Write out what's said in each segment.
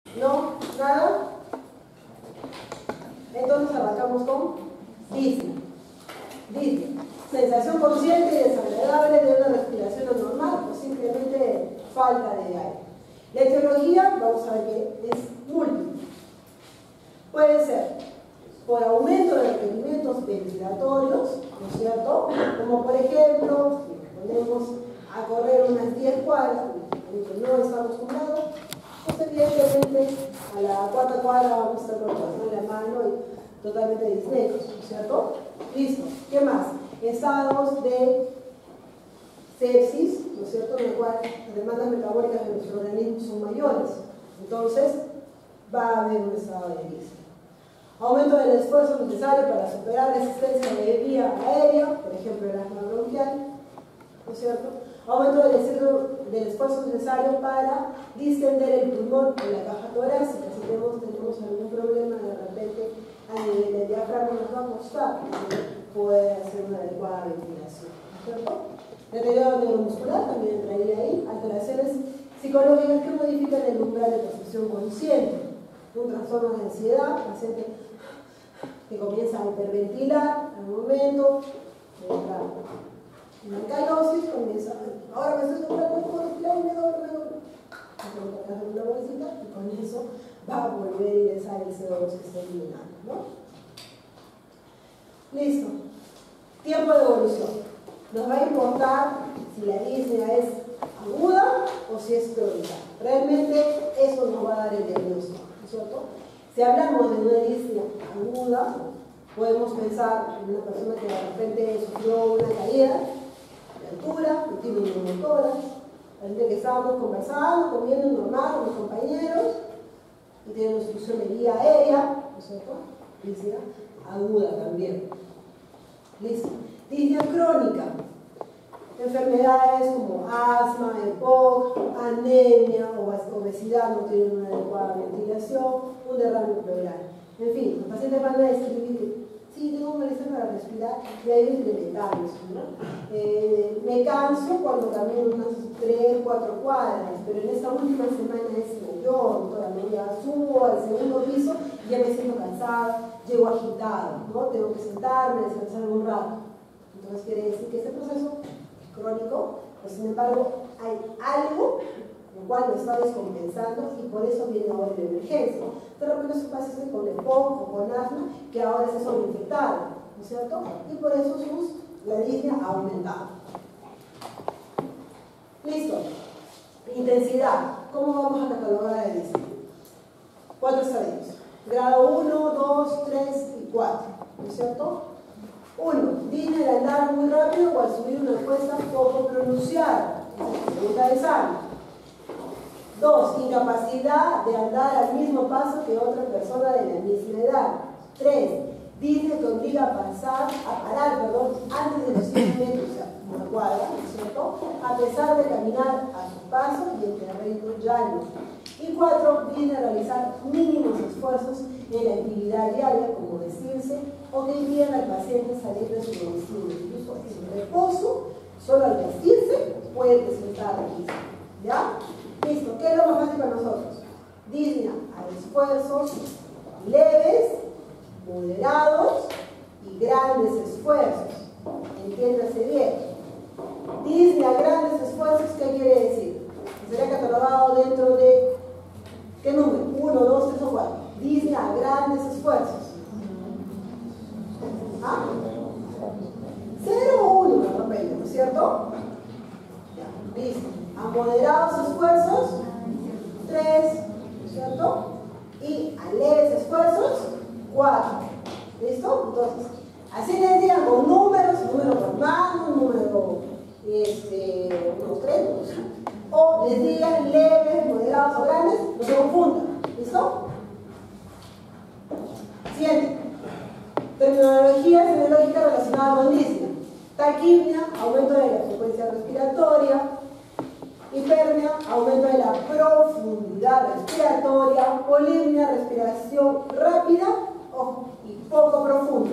¿No? ¿Nada? Entonces arrancamos con disnea. Disnea. Sensación consciente y desagradable de una respiración anormal o simplemente falta de aire. La etiología, vamos a ver que es múltiple. Puede ser por aumento de requerimientos ventilatorios, ¿no es cierto? Como por ejemplo, si nos ponemos a correr unas 10 cuadras, aunque no está acostumbrado, pues evidentemente a la cuarta cuadra vamos a estar con la mano y totalmente disnecos, ¿no es cierto? Listo. ¿Qué más? Estados de sepsis, ¿no es cierto?, en el cual las demandas metabólicas de nuestro organismo son mayores. Entonces, va a haber un estado de disnea. Aumento del esfuerzo necesario para superar resistencia de vía aérea, por ejemplo, el asma bronquial, ¿no es cierto? Aumento del esfuerzo necesario para distender el pulmón en la caja torácica. Si tenemos algún problema de repente a nivel del diafragma, nos va a costar poder hacer una adecuada ventilación, ¿no es cierto? Deterioro neuromuscular también entraría ahí. Alteraciones psicológicas que modifican el umbral de percepción consciente. Un trastorno de ansiedad, paciente que comienza a hiperventilar al momento de entrar en alcalosis, comienza, ahora me estoy soplando, puedo respirar y me doblo. Hacer una bolsita y con eso va a volver y le sale el CO2 que está eliminando, ¿no? Listo. Tiempo de evolución. Nos va a importar si la disnea es aguda o si es crónica. Realmente eso nos va a dar el diagnóstico, ¿no es cierto? Si hablamos de una disnea aguda, podemos pensar en una persona que de repente sufrió una caída de altura, no tiene neumotoras, gente que estábamos conversando, comiendo normal con mis compañeros y tiene una obstrucción de vía aérea, ¿no es cierto? Disnea aguda también. Listo. Disnea crónica. Enfermedades como asma, EPOC, anemia, obesidad, no tienen una adecuada ventilación, un derrame pleural. En fin, los pacientes van a decir, sí, tengo un malestar para respirar y ahí es de me canso, ¿no? Me canso cuando camino unas 3, 4 cuadras, pero en esta última semana es mayor, doctora, ya subo al segundo piso y ya me siento cansada, llego agitada, ¿no? Tengo que sentarme, descansar un rato. Entonces quiere decir que este proceso crónico, pues sin embargo hay algo el cual lo está descompensando y por eso viene ahora la emergencia. De repente es un paciente con EPOC o con asma que ahora está sobreinfectado, ¿no es cierto? Y por eso la disnea ha aumentado. Listo. Intensidad. ¿Cómo vamos a catalogar la disnea? 4 estadios. Grado 1, 2, 3 y 4, ¿no es cierto? 1. Disnea de andar muy rápido o al subir una cuesta poco pronunciada. Esa es la pregunta de examen. 2. Incapacidad de andar al mismo paso que otra persona de la misma edad. 3. Disnea que obliga a parar, antes de los 100 metros, o sea, una cuadra, ¿no es cierto? A pesar de caminar a su paso y en terreno llano. Y 4. Disnea realizar mínimos esfuerzos en la actividad diaria, como vestirse, o que impidan al paciente salir de su domicilio. Incluso en reposo, solo al vestirse, puede presentar la disnea. ¿Ya? Listo. ¿Qué es lo más fácil para nosotros? Disnea a esfuerzos leves, moderados y grandes esfuerzos. Entiéndase bien. Disnea a grandes esfuerzos, ¿qué quiere decir? Que sería catalogado dentro de ¿qué número? 1, 2, 3 o 4. Disnea a grandes esfuerzos. ¿Ah? 0 o 1 de repente, ¿no es cierto? Ya, listo. A moderados esfuerzos, 3, ¿no es cierto? Y a leves esfuerzos, 4. ¿Listo? Entonces, así les digan con números, número normal, un número, unos 3, o les digan leves, moderados o grandes, no se confundan. ¿Listo? Siguiente. Terminología semiológica relacionada con disnea. Taquipnea, aumento de la frecuencia respiratoria. Hiperpnea, aumento de la profundidad respiratoria. Polipnea, respiración rápida y poco profunda.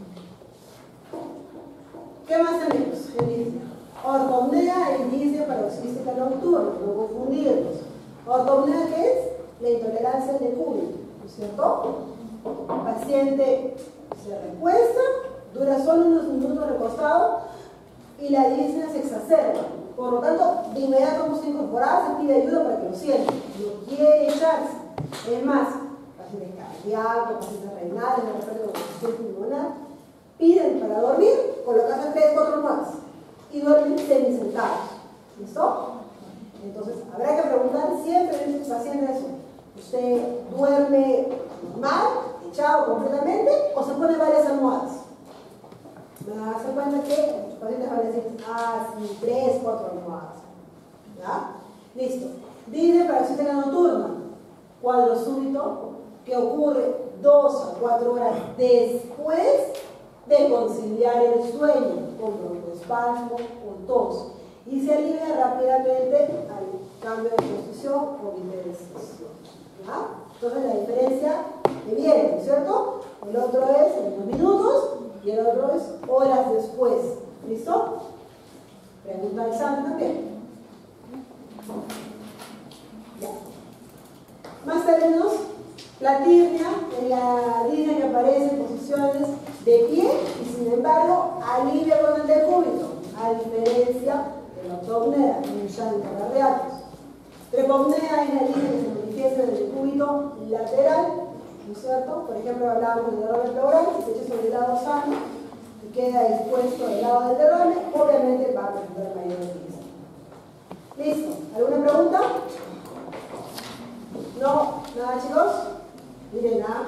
¿Qué más tenemos en disnea? Ortopnea e disnea paroxística nocturna, no confundirlos. Ortopnea, ¿qué es? la intolerancia al decúbito, ¿no es cierto? El paciente se recuesta, dura solo unos minutos recostado y la disnea se exacerba. Por lo tanto, de inmediato vamos a incorporar, se pide ayuda para que lo sienta. No quiere echarse. Es más, pacientes cardíacos, pacientes renales, de repente con insuficiencia pulmonar, piden para dormir, colocarse 3 o 4 almohadas y duermen semisentados. ¿Listo? Entonces, habrá que preguntar siempre a estos pacientes eso. ¿Usted duerme normal, echado completamente, o se pone varias almohadas? Me van a hacer cuenta que los pacientes van a decir, sí, 3, 4 almohadas. ¿Ya? Listo. Dice para cisterna nocturna, cuadro súbito que ocurre 2 a 4 horas después de conciliar el sueño con broncoespasmo o tos y se alivia rápidamente al cambio de posición o hiperextensión. ¿Ya? Entonces la diferencia que viene, ¿no es cierto? El otro es en unos minutos y el otro es horas después. ¿Listo? Pregunta del examen también. Ya. Más terrenos, la tirnia es la línea que aparece en posiciones de pie y sin embargo alivia con el decúbito, a diferencia de la ortopnea en llanto cardiacos. Trepopnea es la línea que se manifiesta en el decúbito lateral, ¿no es cierto? Por ejemplo, hablábamos del derrame pleural, si se echa sobre el lado sano y queda dispuesto del lado del derrame, obviamente va a presentar mayor utilidad. ¿Listo? ¿Alguna pregunta? ¿No? ¿Nada, chicos? Miren, nada.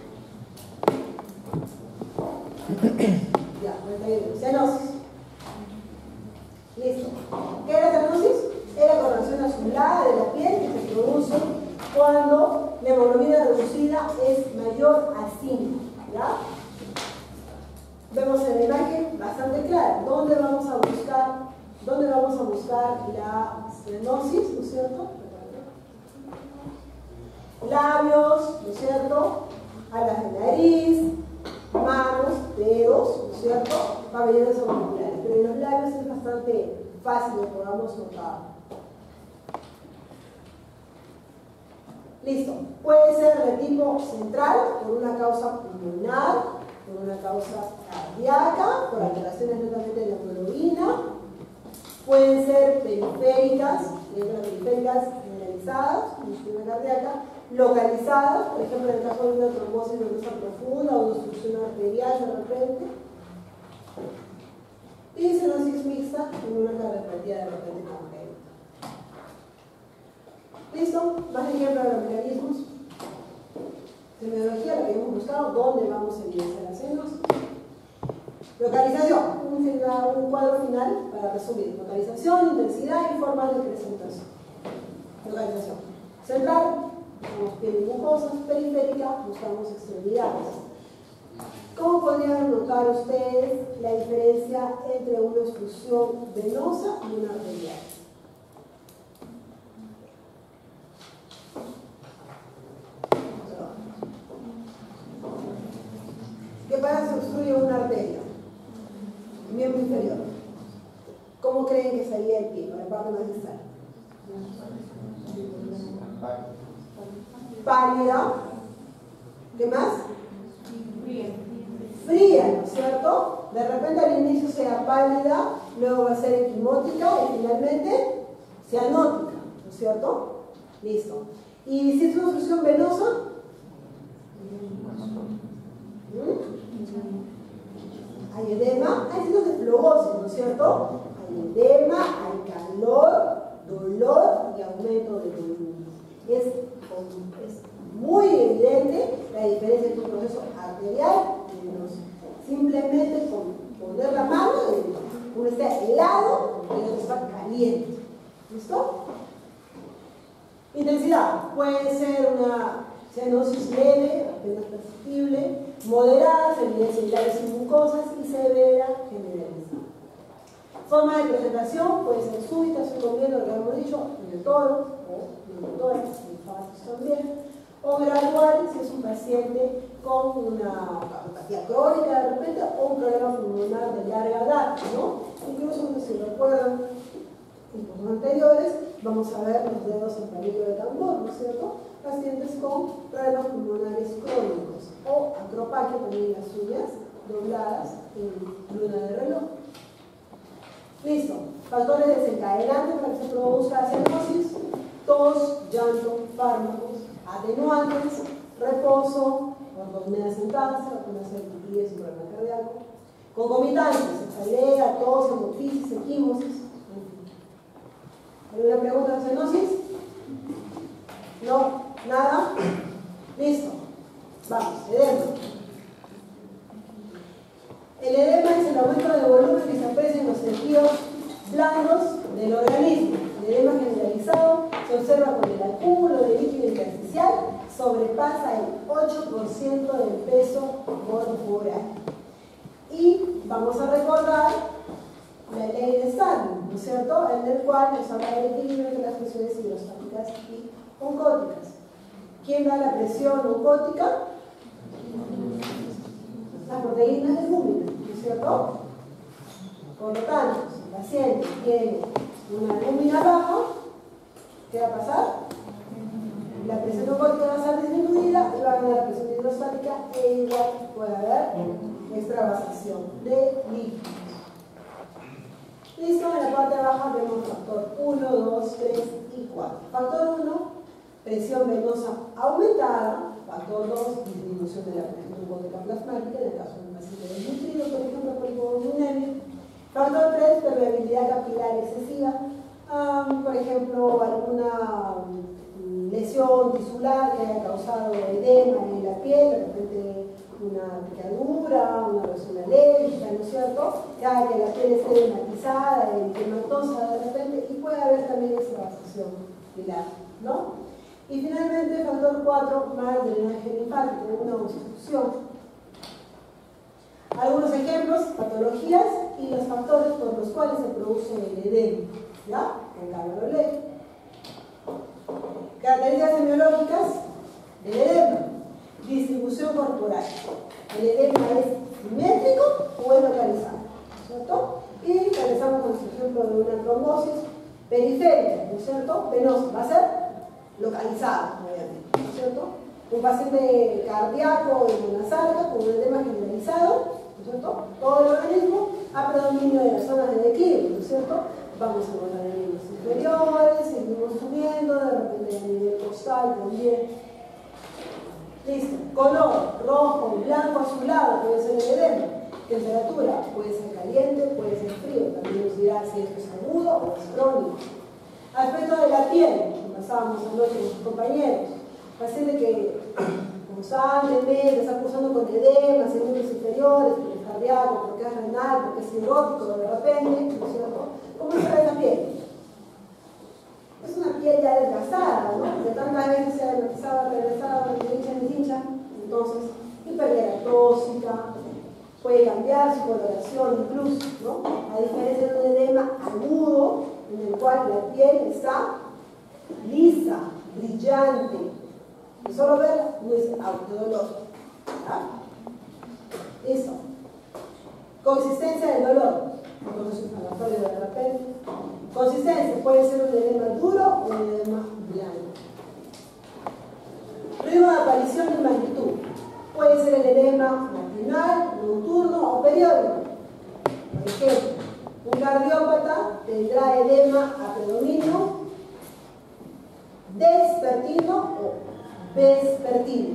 Ya, 91. Cianosis. Listo. ¿Qué es la cianosis? Es la coloración azulada de la piel que se produce cuando la hemoglobina reducida es mayor a 5. ¿Ya? Vemos en la imagen bastante clara dónde vamos a buscar la cianosis, ¿no es cierto? Labios, ¿no es cierto? Alas de nariz, manos, dedos, ¿no es cierto? Pabellones auriculares, pero en los labios es bastante fácil que podamos notar. Listo. Puede ser de tipo central, por una causa pulmonar, por una causa cardíaca, por alteraciones netamente de la hemoglobina. Pueden ser periféricas, letras periféricas generalizadas, insuficiencia cardíaca, localizadas, por ejemplo en el caso de una trombosis venosa profunda o una obstrucción arterial de repente. Y cianosis mixta en una cardiopatía de repente congénita. ¿Listo? Más ejemplos de los mecanismos. Semiología, lo que hemos buscado, ¿dónde vamos a evidenciar la cianosis? Localización, un cuadro final para resumir. Localización, intensidad y formas de presentación. Localización. Central, buscamos piel y mucosas. Periférica, buscamos extremidades. ¿Cómo podrían notar ustedes la diferencia entre una obstrucción venosa y una arterial? ¿Qué pasa si obstruye una arteria? Miembro inferior. ¿Cómo creen que sería el pie? Con la parte más distal. Pálida. ¿Qué más? Fría, ¿no es cierto? De repente al inicio sea pálida, luego va a ser equimótica y finalmente cianótica, ¿no es cierto? Listo. ¿Y si es una obstrucción venosa? Hay edema, hay signos de flebosis, ¿no es cierto? Hay edema, hay calor, dolor y aumento de volumen. Es muy evidente la diferencia entre un proceso arterial y venoso. Simplemente con poner la mano, uno está helado y el otro está caliente. ¿Listo? Intensidad. Puede ser una cianosis leve, apenas perceptible, moderada, evidencia de labios y mucosas y severa, generalizada. Forma de presentación puede ser súbita, sucumbiendo, lo que hemos dicho, en el toro o neumotórax, linfáticos también, o gradual si es un paciente con una cardiopatía crónica de repente o un problema pulmonar de larga data, ¿no? Incluso, si recuerdan en cursos anteriores, vamos a ver los dedos en palillo de tambor, ¿no es cierto? Pacientes con problemas pulmonares crónicos o acropaquia, también las uñas dobladas en luna de reloj. Listo. Factores desencadenantes para que se produzca cianosis: tos, llanto, fármacos, atenuantes, reposo, ortopnea sentada, vacunas de tibias y problema cardíaco. Concomitantes: cefalea, tos, hemoptisis, equimosis. ¿Alguna pregunta de cianosis? No, nada. Listo. Vamos, edema. El edema es el aumento de volumen que se aprecia en los tejidos blandos del organismo. El edema generalizado se observa cuando el acúmulo de líquido intersticial sobrepasa el 8% del peso corporal. Y vamos a recordar la ley de Stalin, ¿no es cierto?, en el cual nos habla del equilibrio entre las presiones hidrostáticas y oncóticas. ¿Quién da la presión oncótica? Las proteínas de albúmina, ¿no es cierto? Por lo tanto, si el paciente tiene una albúmina baja, ¿qué va a pasar? La presión oncótica va a ser disminuida y va a ganar la presión hidrostática e igual puede haber extravasación de líquidos. Listo, en la parte baja vemos factor 1, 2, 3 y 4. Factor 1, presión venosa aumentada. Factor 2, disminución de la presión oncótica plasmática, en el caso de un paciente desnutrido, por ejemplo, por hipoglucemia. Factor 3, permeabilidad capilar excesiva. Por ejemplo, alguna lesión tisular que haya causado edema en la piel, de repente una picadura, una reacción alérgica, ¿no es cierto?, que haga que la piel esté dermatizada, edematosa de repente, y puede haber también extravasación pilar, ¿no? Y finalmente, factor 4, mal drenaje linfático, una obstrucción. Algunos ejemplos: patologías y los factores por los cuales se produce el edema, ¿ya? En cada ley. Características semiológicas del edema. Distribución corporal. ¿El edema es simétrico o es localizado? ¿Cierto? Y realizamos con el ejemplo de una trombosis periférica, ¿no es cierto? Venosa. Va a ser localizado, obviamente, ¿no es cierto? Un paciente cardíaco en una sala con un edema generalizado, ¿no es cierto? Todo el organismo a predominio de las zonas de declive, ¿no es cierto? Vamos a encontrar en niveles inferiores, seguimos subiendo, de repente a nivel costal también. Listo. Color: rojo, blanco, azulado, puede ser el edema. Temperatura: puede ser caliente, puede ser frío. También nos dirá si esto es agudo o es crónico. Aspecto de la piel: conversábamos anoche con sus compañeros. Paciente que constantemente está cursando con edema, segmentos inferiores, porque es cardíaco, porque es renal, porque es cirrótico de repente, ¿no es cierto? ¿Cómo será esa piel? Es una piel ya desgastada, ¿no? De tantas veces se ha dermatizado, regresado, hincha, entonces hiperkeratóxica, puede cambiar su coloración incluso, ¿no? A diferencia de un edema agudo, en el cual la piel está lisa, brillante, y solo verla no es autodolor. Listo. Consistencia del dolor: entonces inflamatorio de repente. Consistencia: puede ser un edema duro o un edema blando. Ritmo de aparición y magnitud: puede ser el edema matinal, nocturno o periódico. Por ejemplo, un cardiópata tendrá edema a predominio despertino o vespertino.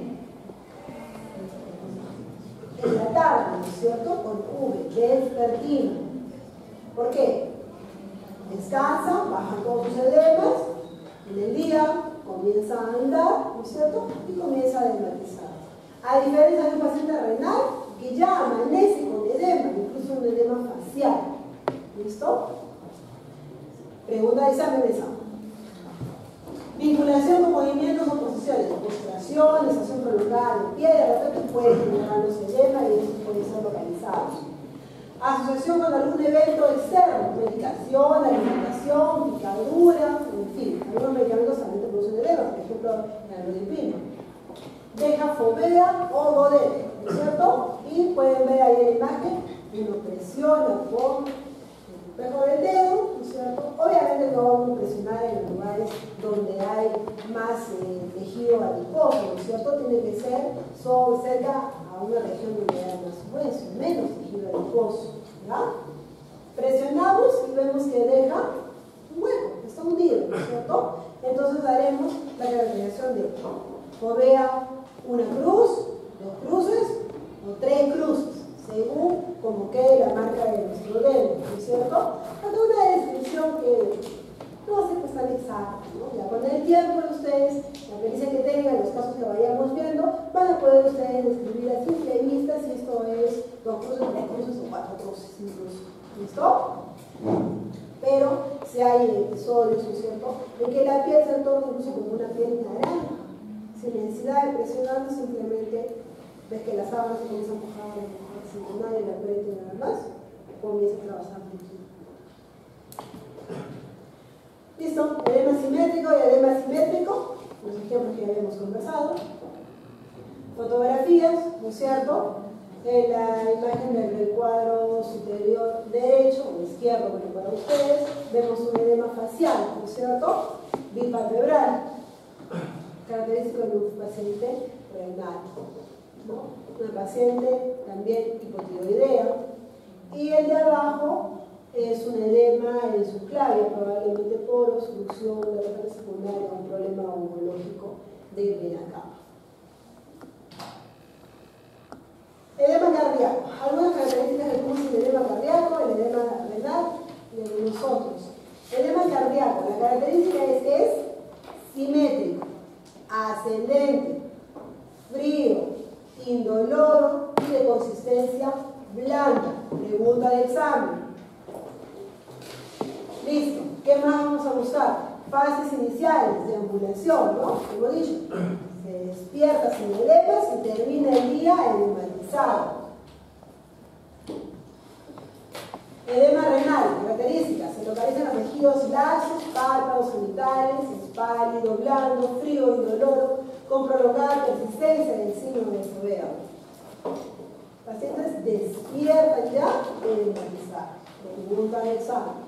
En la tarde, ¿no es cierto?, con V, vespertino. ¿Por qué? Descansa, bajan todos sus edemas, en el día comienza a andar, ¿no es cierto?, y comienza a dermatizar. A diferencia de un paciente renal que ya amanece con edema, incluso un edema facial. ¿Listo? Pregunta de examen. Vinculación con movimientos o posiciones: postración, estación prolongada de pie, de repente puede generar los edemas y eso puede ser localizado. Asociación con algún evento externo: medicación, alimentación, picadura, en fin, algunos medicamentos también producen edema, por ejemplo, la rodipina. Deja fobea o godete, ¿no es cierto? Y pueden ver ahí en la imagen, uno presiona con el espejo del dedo, ¿no es cierto?, cierto? Obviamente no vamos a presionar en los lugares donde hay más tejido adiposo, ¿no es cierto? Tiene que ser cerca a una región donde haya más hueso, menos tejido adiposo, ¿ya? Presionamos y vemos que deja un hueco, está hundido, ¿no es cierto? Entonces haremos la caracterización de fovea una cruz, dos cruces o tres cruces, según como quede la marca de nuestro dedo, ¿no es cierto? Ante una descripción que no va a ser pues tan exacta, ¿no? Ya con el tiempo de ustedes, la pericia que tengan, los casos que vayamos viendo, van a poder ustedes describir a simple vista si esto es dos cruces, tres cruces o cuatro cruces incluso. ¿Listo? Pero si hay episodios, ¿no es cierto?, en que la piel se torna incluso como una piel naranja, sin necesidad de presionar, simplemente ves que las sábanas se comienzan a mojar, sin que nadie la apriete nada más, comienza a trabajar mucho. ¿Listo? Edema simétrico y edema asimétrico, los ejemplos que ya habíamos conversado. Fotografías, ¿no es cierto? En la imagen del cuadro superior derecho o izquierdo, bueno, para ustedes, vemos un edema facial, ¿no es cierto? Bipalpebral, característico de un paciente renal, ¿no? Una paciente también hipotiroidea. Y el de abajo es un edema en su clavia, probablemente por obstrucción de la vena secundaria o un problema oncológico de vena cava. Edema cardíaco. Algunas características de cómo es el edema cardíaco, el edema renal y el de nosotros. Edema cardíaco, la característica es que es simétrico, ascendente, frío, indoloro y de consistencia blanda. Pregunta de examen. Listo. ¿Qué más vamos a buscar? Fases iniciales de ambulación, ¿no? Como he dicho, se despierta sin edemas y termina el día edematizado. Edema renal, características. Se localizan los tejidos laxos, párpados, genitales, es pálido, blando, frío, indoloro, con prolongada persistencia del signo de fovea. Pacientes despiertan ya edematizados. Pregunta de examen.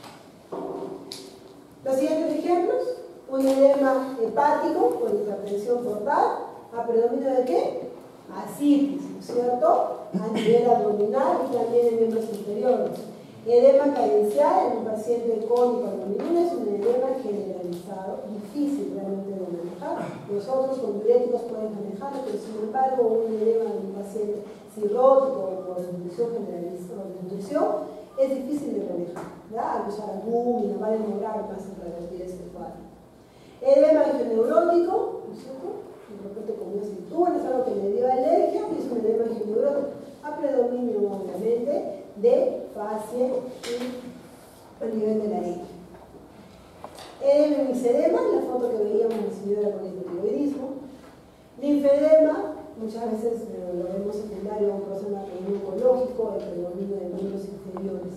Los siguientes ejemplos: un edema hepático por hipertensión portal, a predominio de qué? Ascitis, ¿no es cierto? A nivel abdominal y también en miembros inferiores. Edema carencial en un paciente con hiperdominina es un edema generalizado, difícil realmente de manejar. Nosotros con diuréticos pueden manejarlo, pero sin embargo un edema en un paciente cirrótico por desnutrición generalizada o desnutrición es difícil de manejar, ¿ya? Al usar albúmina va a demorar más en revertir este cuadro. Edema neurótico, ¿no es cierto? De repente como una cintura, es algo que le dio alergia, y es un edema neurótico a predominio, obviamente, de fascia y a nivel de la areia. Linfedema, la foto que veíamos en la señora con hipotiroidismo. Linfedema, muchas veces lo vemos secundario a un problema oncológico, el predominio de miembros inferiores.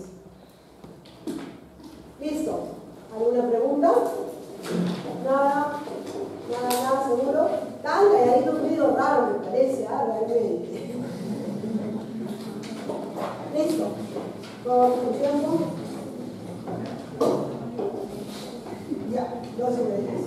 ¿Listo? ¿Alguna pregunta? Nada, nada, seguro. Tan calladito, medio raro me parece, realmente. Listo. ¿Todo tu tiempo? Ya, 12 minutos.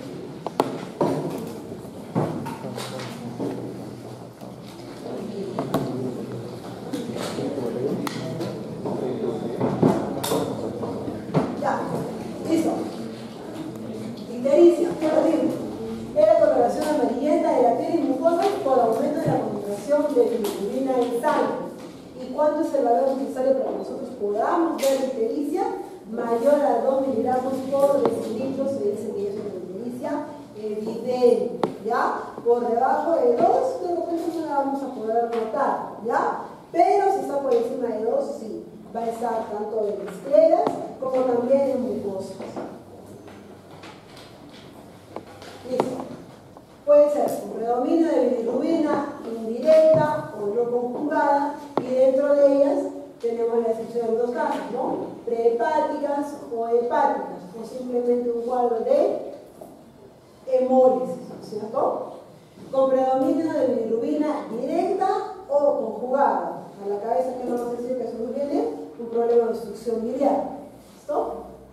Ya, listo. Ictericia, ¿qué decir? Es la coloración amarillenta de la piel y mucosa por aumento de la concentración de bilirrubina en sangre. ¿Y cuánto es el valor necesario para que nosotros podamos ver la ictericia? Mayor a 2 miligramos por decilitro, se dice que es una ictericia evidente, ¿ya? Por debajo de 2, de repente no la vamos a poder notar, ¿ya? Pero si está por encima de 2, sí, va a estar tanto en escleras como también en mucosas. Listo. Puede ser un predominio de bilirrubina indirecta o no conjugada, y dentro de ellas tenemos la excepción de dos casos, ¿no? Prehepáticas o hepáticas, o simplemente un cuadro de hemólisis, ¿cierto? Con predominio de bilirrubina directa o conjugada. A la cabeza, que no vamos a decir que eso nos viene un problema de obstrucción biliar. ¿Listo?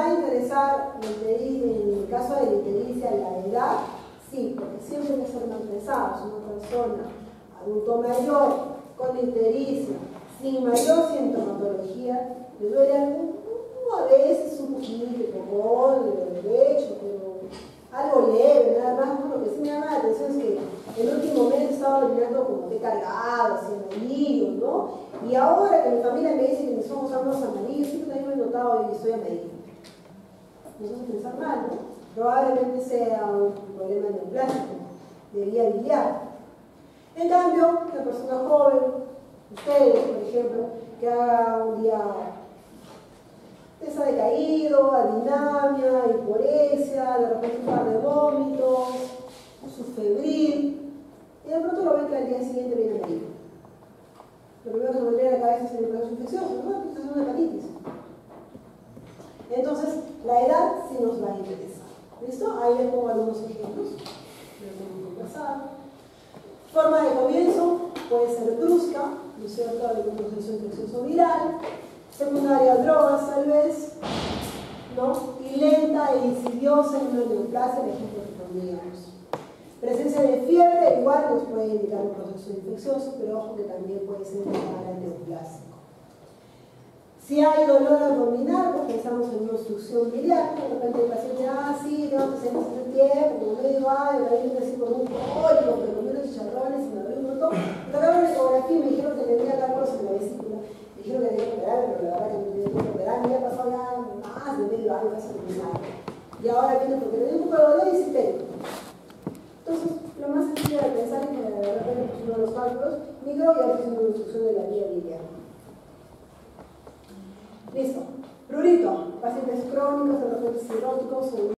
a interesar en el caso de la ictericia la edad, sí, porque siempre hay que ser mal pensados. Una persona adulto mayor con ictericia, sin mayor sintomatología, le duele a veces un poquito el pulmón, el derecho, pero algo leve, nada más. Lo que sí me llama la atención es que el último mes estaba orinando como que cargado, así amarillo, ¿no? Y ahora que mi familia me dice que mis ojos son más amarillos, siempre también me he notado y estoy amarillo. No se hace pensar mal, ¿no? Probablemente sea un problema neoplásico, de vía biliar. En cambio, una persona joven, ustedes, por ejemplo, que haga un día está decaído, adinamia, hiporesia, de repente un par de vómitos, su febril, y de pronto lo ven que al día siguiente viene amarillo. Lo primero que se me viene a la cabeza es el proceso infeccioso, ¿no? Es una hepatitis. Entonces, la edad sí nos va a interesar. ¿Listo? Ahí les pongo algunos ejemplos. Lo hemos conversado. Forma de comienzo puede ser brusca, ¿no es cierto? Algún proceso infeccioso viral. Secundaria a drogas, tal vez, ¿no? Y lenta e insidiosa en una neoplasia, el ejemplo que poníamos. Presencia de fiebre igual nos puede indicar un proceso infeccioso, pero ojo que también puede ser un neoplásico. Si hay dolor abdominal, pues pensamos en una obstrucción biliar. De repente el paciente, sí, tengo que hacer hace tiempo, como medio año, la gente así con un cólico, pero comí unos chicharrones y me duele un montón. Pero acá en la ecografía me dijeron que tenía cálculos en la vesícula. Me dijeron que tenía que operar, pero la verdad que no tenía que operar. Me había pasado ya más de medio año, casi un año. Y ahora viene porque tenía un poco de dolor y sí tengo. Entonces, lo más sencillo de pensar es que de repente pusieron los cálculos micro y ahora es una obstrucción de la vía biliar. Listo. Prurito, pacientes crónicos, de repente cirróticos o